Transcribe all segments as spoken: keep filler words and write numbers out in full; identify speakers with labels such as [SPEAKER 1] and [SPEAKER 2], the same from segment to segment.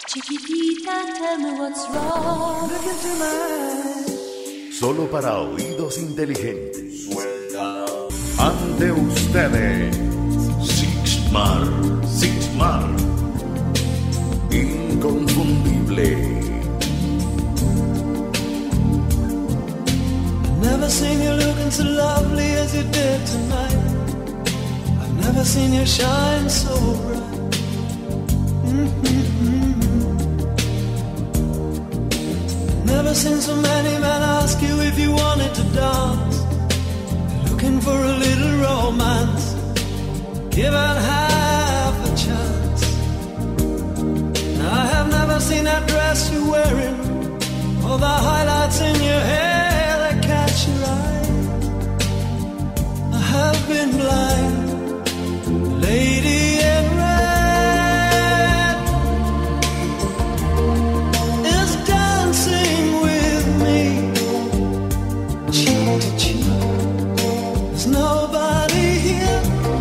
[SPEAKER 1] Chiquitita, tell me what's wrong. Look into my eyes.
[SPEAKER 2] Solo para oídos inteligentes. Suelta. Ante ustedes, Sixmar, Sixmar. Inconfundible.
[SPEAKER 3] Never seen you looking so lovely as you did tonight. I've never seen you shine so bright. Mm-hmm. Never seen so many men ask you if you wanted to dance. Looking for a little romance, given half a chance. I have never seen that dress you're wearing, or the highlights in your hair that catch your eye. I have been blind, lady in red is dancing with me, cheek to cheek. There's nobody here,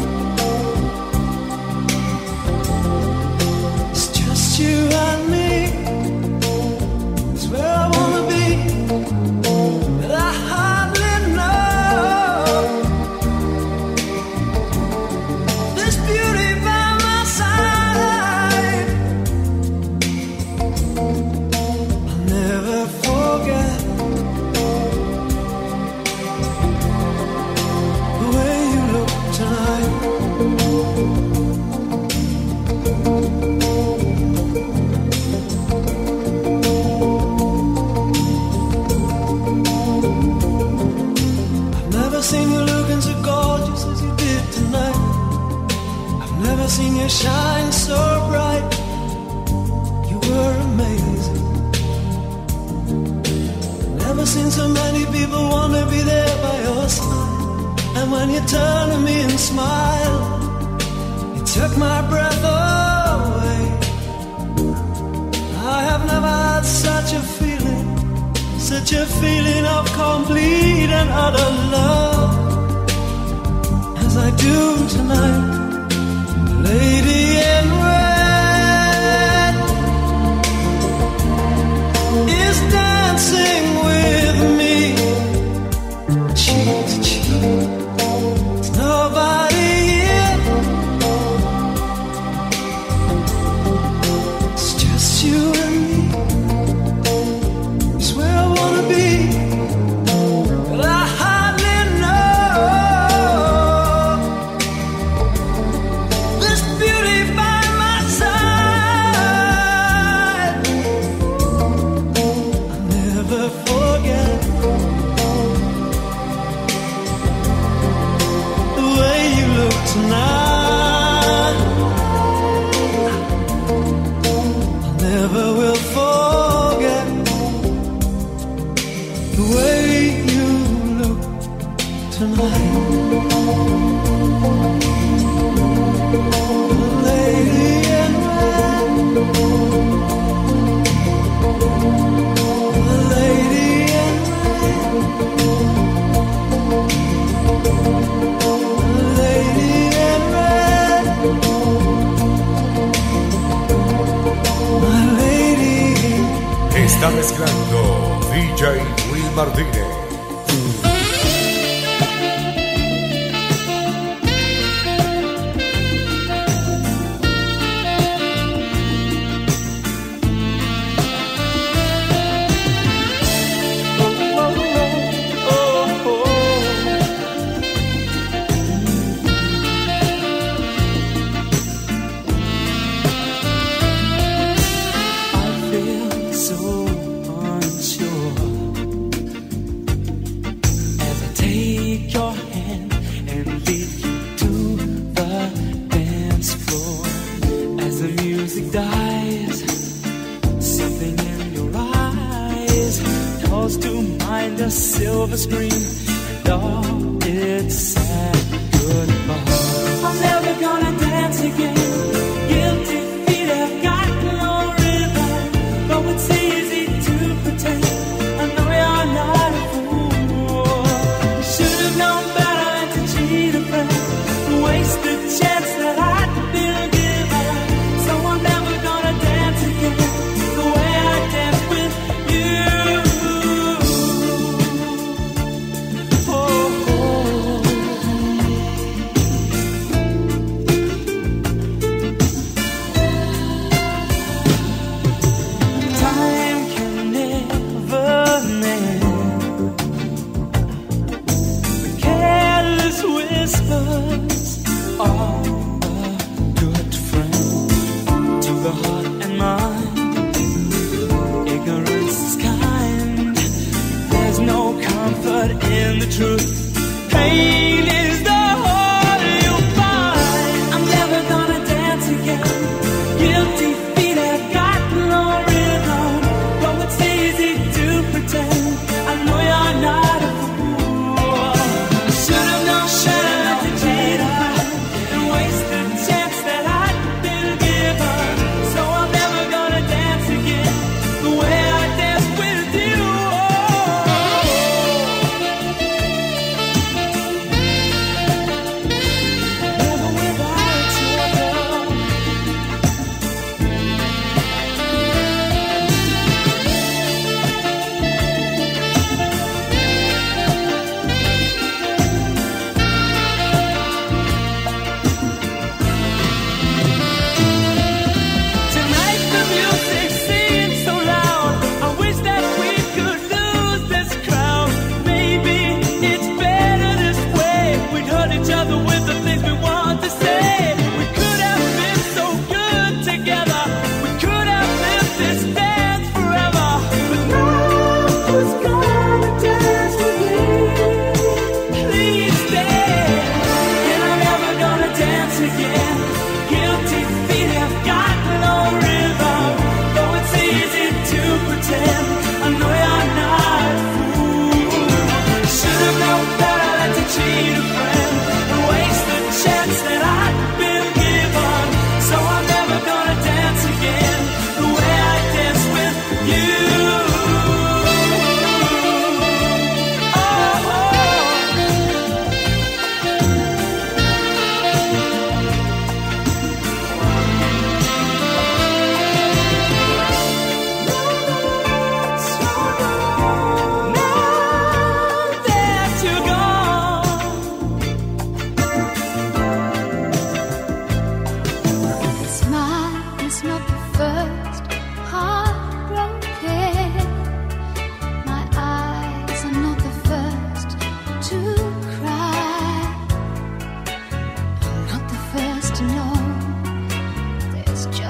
[SPEAKER 3] it's just you and me. It's where I wanna be, but I hardly know. This beauty by my side, I'll never forget the way you look tonight. I've never seen you looking so gorgeous as you did tonight. I've never seen you shine so bright. You were amazing. Never seen so many people want to be there by your side. And when you turned to me and smiled, it took my breath away. I have never had such a feeling, such a feeling of complete and utter love as I do tonight. Lady in red is dancing with me, cheek to cheek. There's nobody here, it's just you and me. It's where I wanna be, but I hardly know. This beauty by my side, I'll never forget the way you look tonight. I never will forget the way you look tonight. Lady in red, lady in red, lady in red, my lady.
[SPEAKER 2] Está mezclando D J Will Martínez.
[SPEAKER 3] I feel so unsure as I take your hand and lead you to the dance floor. As the music dies, something in your eyes calls to mind a silver screen and all its sad goodbye. I'm never gonna dance again. Guilty feet have got no rhythm, though it's easy to pretend. I know you're not a fool. Should have known better than to cheat a friend, waste the chance that I'd been given. So I'm never gonna dance again.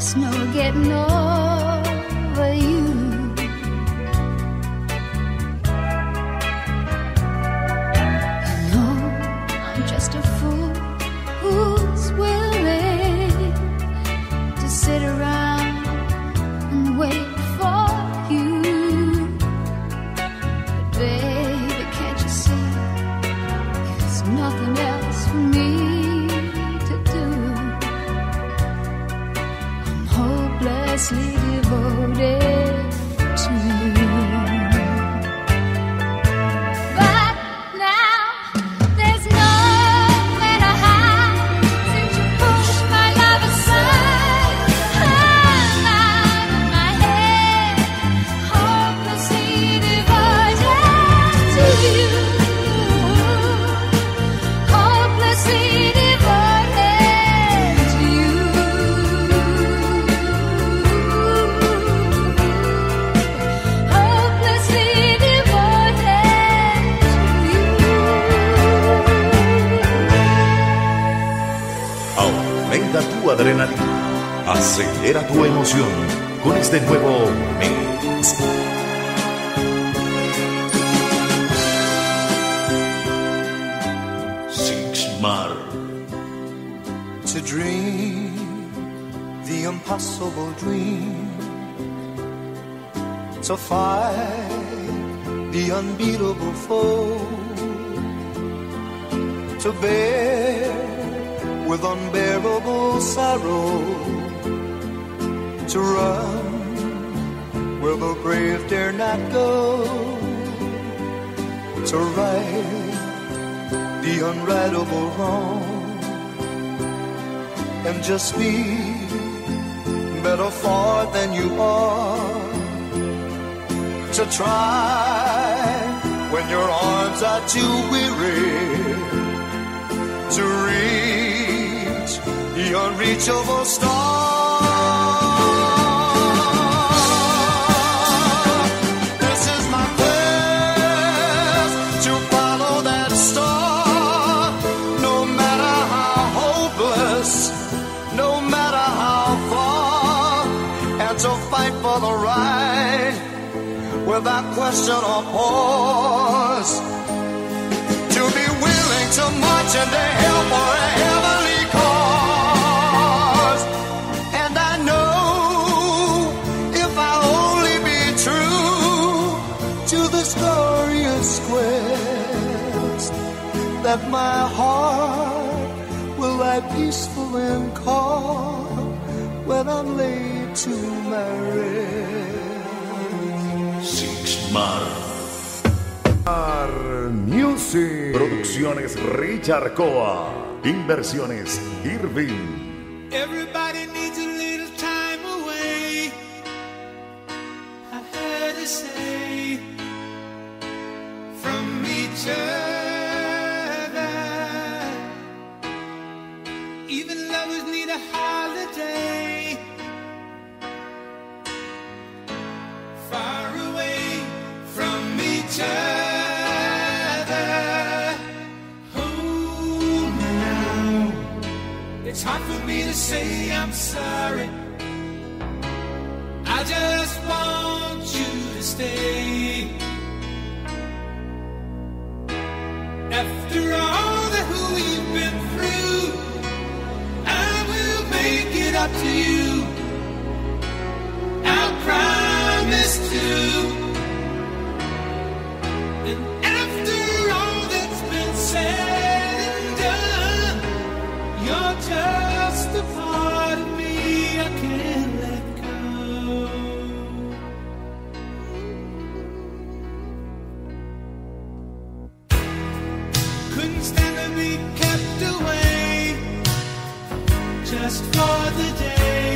[SPEAKER 1] There's no getting over you. You know I'm just a fool who's willing to sit around and wait for you. But baby, can't you see there's nothing else for me to do? I'm hopelessly devoted to you. But now there's nowhere to hide since you pushed my love aside. I'm out of my head, hopelessly devoted to you. Hopelessly devoted to you. Hopelessly devoted to you.
[SPEAKER 2] Aumenta tu adrenalina, acelera tu emoción con este nuevo mix. Sixmar.
[SPEAKER 4] To dream the impossible dream, to fight the unbeatable foe, to bear with unbearable sorrow, to run where the brave dare not go, to right the unrightable wrong, and just be better far than you are, to try when your arms are too weary, to reach the unreachable star. This is my quest to follow that star, no matter how hopeless, no matter how far, and to fight for the right without question or pause, to be willing to march into hell for a heavenly cause. And I know if I only be true to this glorious quest, that my heart will lie peaceful and calm when I'm laid to my rest.
[SPEAKER 2] Sixmar. Music. Producciones Richard Coa. Inversiones Irving.
[SPEAKER 3] Everybody needs a little time away, I heard her say, from each other. Even lovers need a holiday, far away from each other. Oh, now it's hard for me to say I'm sorry. I just want you to stay. After all that we've been through, I will make it up to you. I'll promise to. And after all that's been said and done, you're just a part of me I can't let go. Couldn't stand to be kept away just for the day.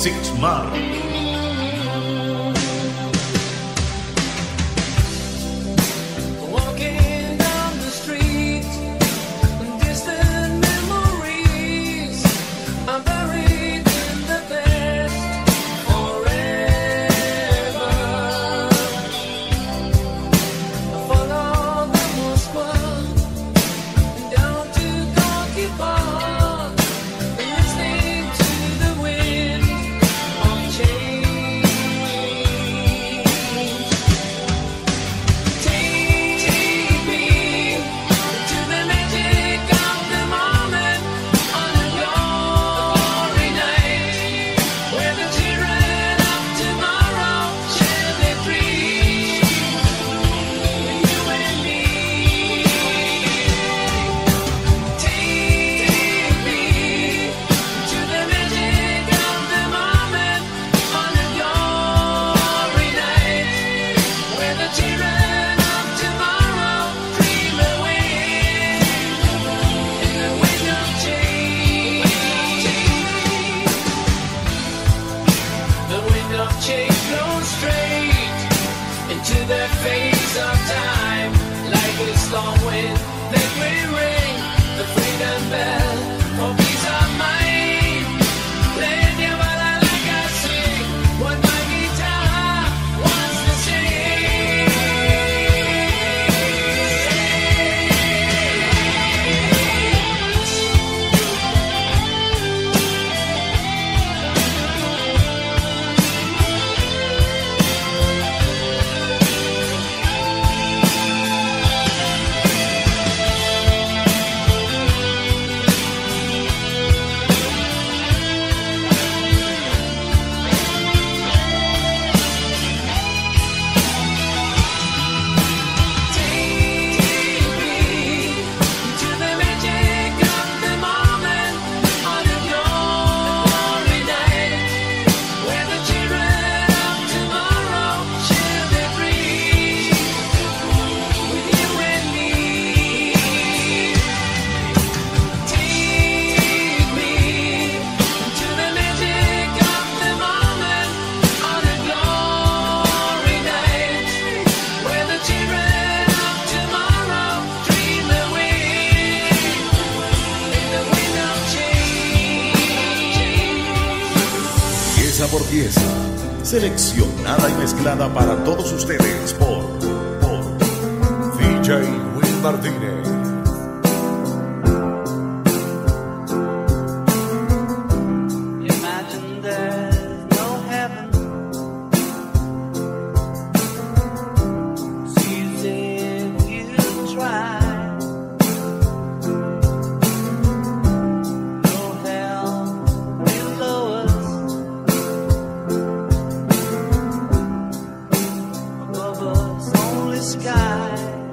[SPEAKER 2] Six Mar.
[SPEAKER 3] Walking down the street, distant memories are buried in the past forever. Follow the Moskva down to Gorky Park, listening to the wind of change. Take me to the magic of the moment on a glory night, where the children of tomorrow shall be free. You and me. Take me to the magic of the moment on a glory night, where the children of tomorrow dream away in the wind of change. The wind of change blows straight into the face of time, like a storm wind that will ring the freedom bell for peace of mind. Playing your ballad like I sing, what my guitar wants to sing. Take me to the magic of the moment on a glory night, where the children of tomorrow shall be free. With you and me. Take me to the magic of the moment on a glory night, where the children of tomorrow dream away in the wind of change.
[SPEAKER 2] Pieza por pieza, seleccionada y mezclada para todos ustedes por, por D J Will Martínez.
[SPEAKER 3] Imagine there's no heaven. See if you try. No hell below us. Above us, only sky.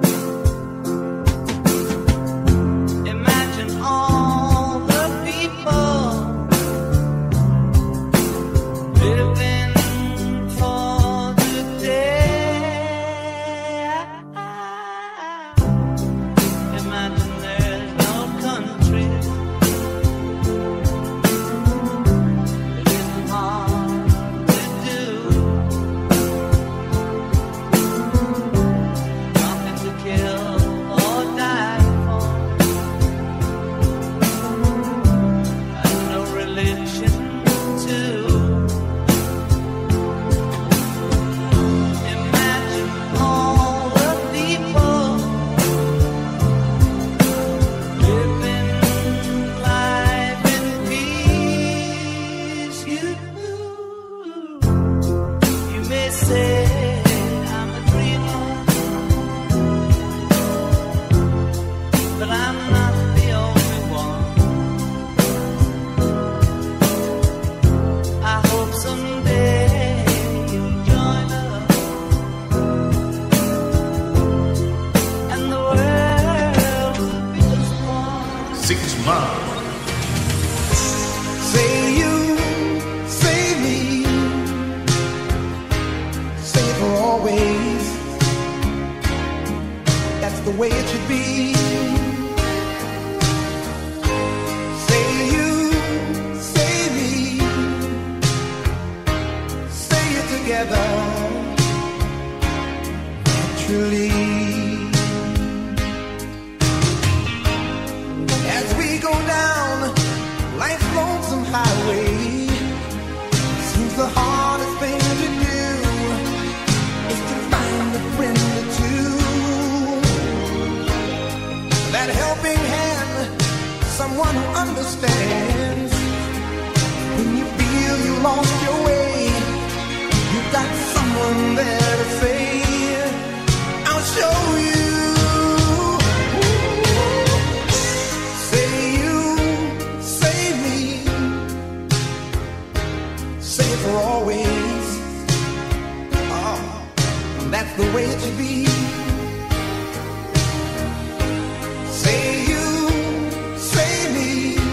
[SPEAKER 3] Imagine all the people living for the day. Imagine there's no countries. It isn't hard to do. Nothing to kill or die for. And no religion too. Imagine all the people living life in peace. You, you may say I'm a dreamer, but I'm not the only one. I hope someday you'll join us, and the world will be just one.
[SPEAKER 2] Six Mar.
[SPEAKER 4] Say you, say me, say for always. That's the way it should be. Say you, say me, naturally. As we go down life's lonesome highway, seems the hardest thing to do is to find a friend or two. That helping hand, someone who understands. When you feel you lost your way, you've got someone there to say, I'll show you. Say you, say me, say it for always. Oh, that's the way it should be. Say you, say me,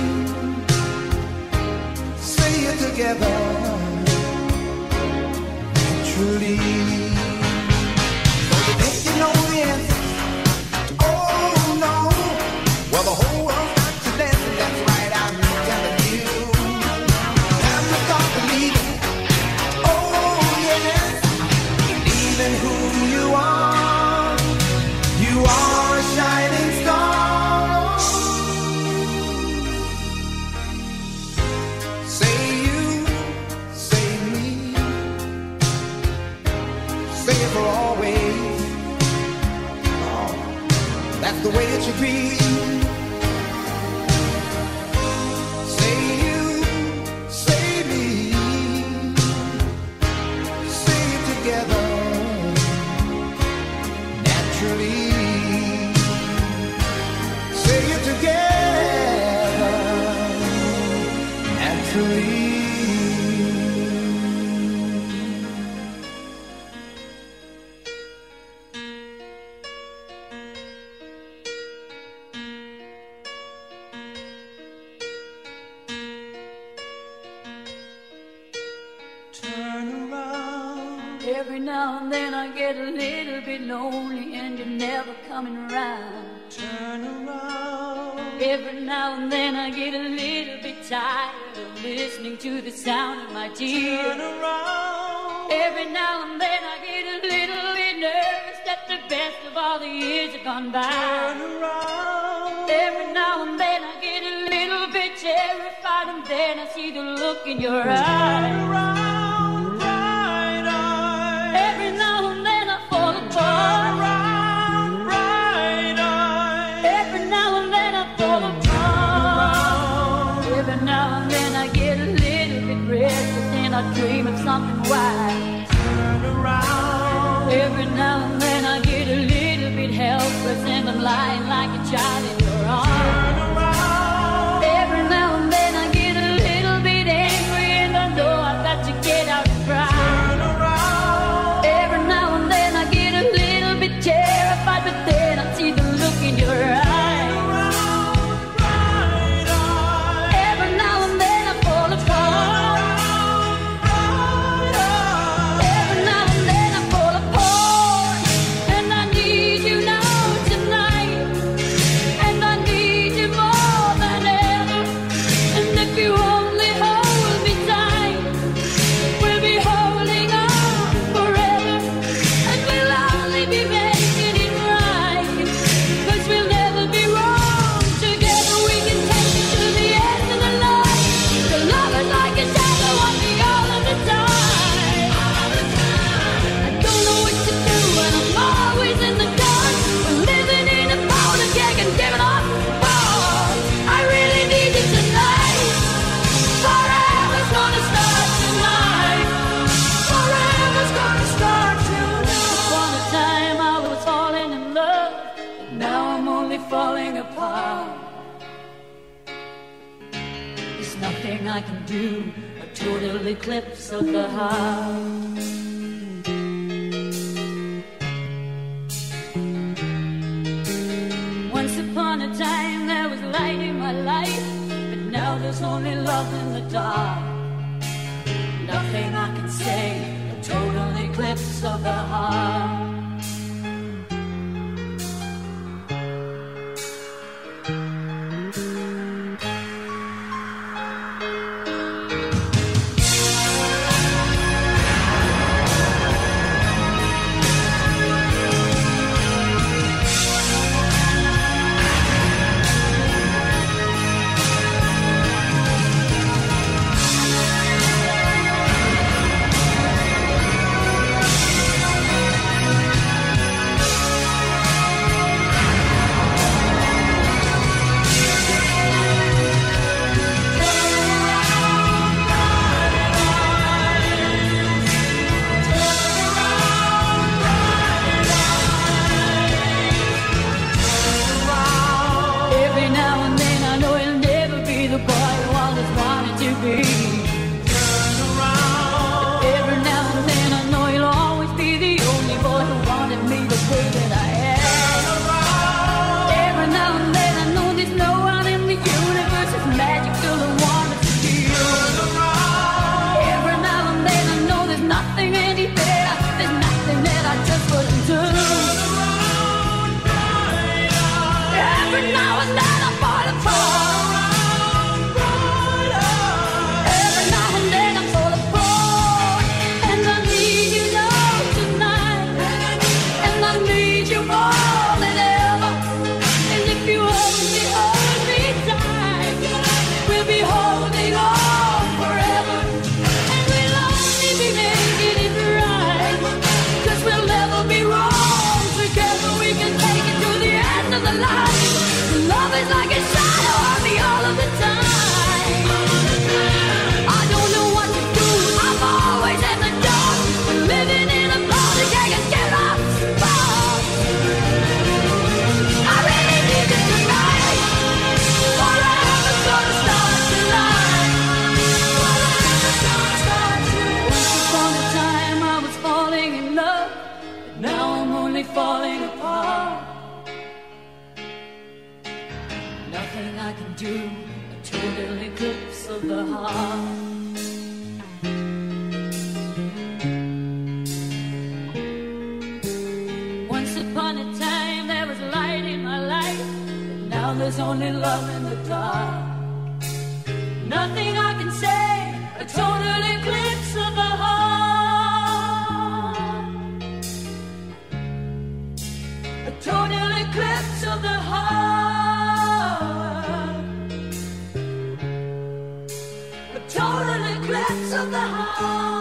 [SPEAKER 4] say it together, naturally. So you think you know the answer? Oh no. Well, the whole world's got to dance, and that's right, I'm telling you. Time to start believing. Oh yes, believe in who you are. You are a shining star. Say you, say me, say it for always. Oh, that's the way it should be. Say you, say me, say it together, naturally. Say it together, naturally.
[SPEAKER 3] Turn around.
[SPEAKER 1] Every now and then I get a little bit lonely and you're never coming around.
[SPEAKER 3] Turn around.
[SPEAKER 1] Every now and then I get a little bit tired of listening to the sound of my
[SPEAKER 3] Turn
[SPEAKER 1] tears.
[SPEAKER 3] around.
[SPEAKER 1] Every now and then I get a little bit nervous that the best of all the years have gone by.
[SPEAKER 3] Turn around.
[SPEAKER 1] Every now and then I get a little bit terrified, and then I see the look in your
[SPEAKER 3] Turn
[SPEAKER 1] eyes.
[SPEAKER 3] around, bright eyes.
[SPEAKER 1] Every now and then I fall
[SPEAKER 3] Turn
[SPEAKER 1] apart.
[SPEAKER 3] around, bright eyes.
[SPEAKER 1] Every now and then I fall apart. Every now and then I get a little bit restless and I dream of something wise.
[SPEAKER 3] Turn around.
[SPEAKER 1] Every now and then I get a little bit helpless and I'm lying like a child in your arms.
[SPEAKER 3] Turn around.
[SPEAKER 1] Every now and then I get a little bit angry and I know I've got to get out and cry.
[SPEAKER 3] Turn around.
[SPEAKER 1] Every now and then I get a little bit terrified, but then I see the look in your eyes.
[SPEAKER 3] Around, bright eyes.
[SPEAKER 1] Every now and then I fall apart.
[SPEAKER 3] Bright eyes.
[SPEAKER 1] Every now and then I fall apart. And I need you now tonight. And I need you more than ever. And if you only hold me tight, we'll be holding on forever. And we'll only be making it right. 'Cause we'll never be wrong. Together we can take it to the end of the line. The love is like a shadow on me all of the time. I don't know what to do and I'm always in the dark. We're living in a powder keg and giving up balls. I really need you tonight. Forever's gonna start tonight. Forever's gonna start tonight. Upon a time I was falling in love, but now I'm only falling apart. There's nothing I can do, a total eclipse of the heart. Once upon a time there was light in my life, but now there's only love in the dark. Nothing I can say, a total eclipse of the heart. now and then I fall apart. Every now and then I fall apart. And I need you now tonight. And I need you more than ever. And if you only hold me tight, we'll be holding on forever. And we'll only be making it right. Cause we'll never be wrong. Together we can take it to the end of the line. Love is like a shadow on me all of the time. I don't know what to do. I'm always in the dark. Living in a body I can get up. I really need you tonight. Forever's gonna start tonight. Forever's gonna start tonight. Once upon a time I was falling in love, but now I'm only falling apart. Nothing I can do, a total eclipse of the heart. Once upon a time there was light in my life, but now there's only love in the dark. Nothing I can say, a total eclipse of the heart. A total eclipse of the heart. A total eclipse of the heart.